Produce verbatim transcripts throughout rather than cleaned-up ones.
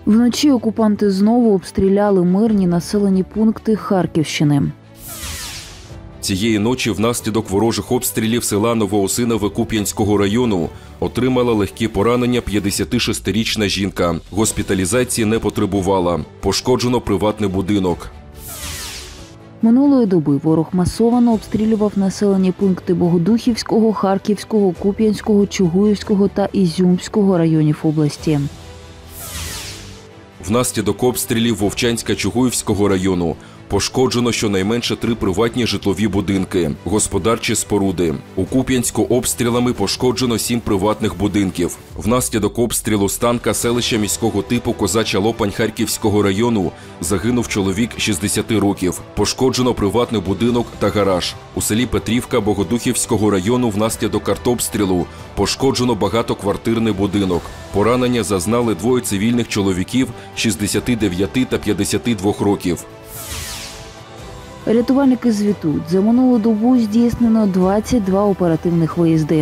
Вночі окупанти знову обстріляли мирні населені пункти Харківщини. Цієї ночі внаслідок ворожих обстрілів села Новоосинове Куп'янського району отримала легкі поранення п'ятдесятишестирічна жінка. Госпіталізації не потребувала. Пошкоджено приватний будинок. Минулої доби ворог масово обстрілював населені пункти Богодухівського, Харківського, Куп'янського, Чугуївського та Ізюмського районів області. Внаслідок обстрілів Вовчанська-Чугуївського району пошкоджено щонайменше три приватні житлові будинки, господарчі споруди. У Куп'янську обстрілами пошкоджено сім приватних будинків. Внаслідок обстрілу з танка селища міського типу Козача Лопань Харківського району загинув чоловік шістдесяти років. Пошкоджено приватний будинок та гараж. У селі Петрівка Богодухівського району внаслідок артобстрілу пошкоджено багатоквартирний будинок. Поранення зазнали двоє цивільних чоловіків шістдесяти дев'яти та п'ятдесяти двох років. Рятувальники звітують, за минулу добу здійснено двадцять два оперативних виїзди.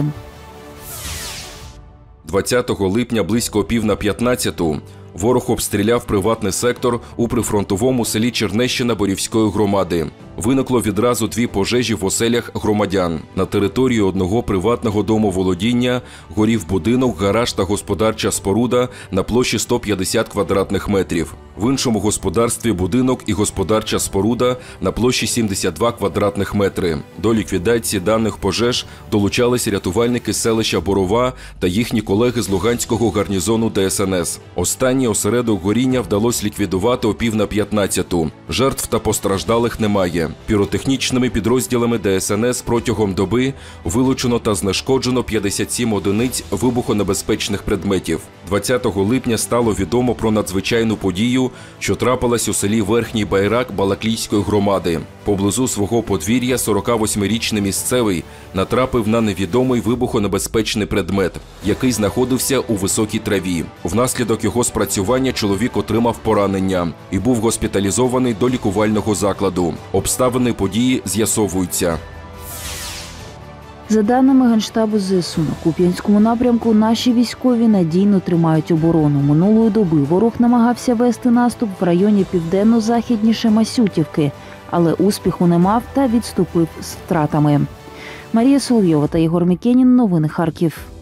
двадцятого липня близько пів на п'ятнадцяту ворог обстріляв приватний сектор у прифронтовому селі Чернещина Борівської громади. Виникло відразу дві пожежі в оселях громадян. На території одного приватного домоволодіння горів будинок, гараж та господарча споруда на площі сто п'ятдесят квадратних метрів. В іншому господарстві будинок і господарча споруда на площі сімдесят два квадратних метри. До ліквідації даних пожеж долучались рятувальники селища Борова та їхні колеги з Луганського гарнізону Де Ес Ен Ес. Останній осередок горіння вдалося ліквідувати о пів на п'ятнадцяту. Жертв та постраждалих немає. Піротехнічними підрозділами Де Ес Ен Ес протягом доби вилучено та знешкоджено п'ятдесят сім одиниць вибухонебезпечних предметів. двадцятого липня стало відомо про надзвичайну подію, що трапилась у селі Верхній Байрак Балаклійської громади. Поблизу свого подвір'я сорокавосьмирічний місцевий натрапив на невідомий вибухонебезпечний предмет, який знаходився у високій траві. Внаслідок його спрацювання чоловік отримав поранення і був госпіталізований до лікувального закладу. Обставини події з'ясовуються. За даними Генштабу Зе Ес У, на Куп'янському напрямку наші військові надійно тримають оборону. Минулої доби ворог намагався вести наступ в районі південно-західніше Масютівки, але успіху не мав та відступив з втратами. Марія Соловйова та Єгор Мікенін. Новини Харків.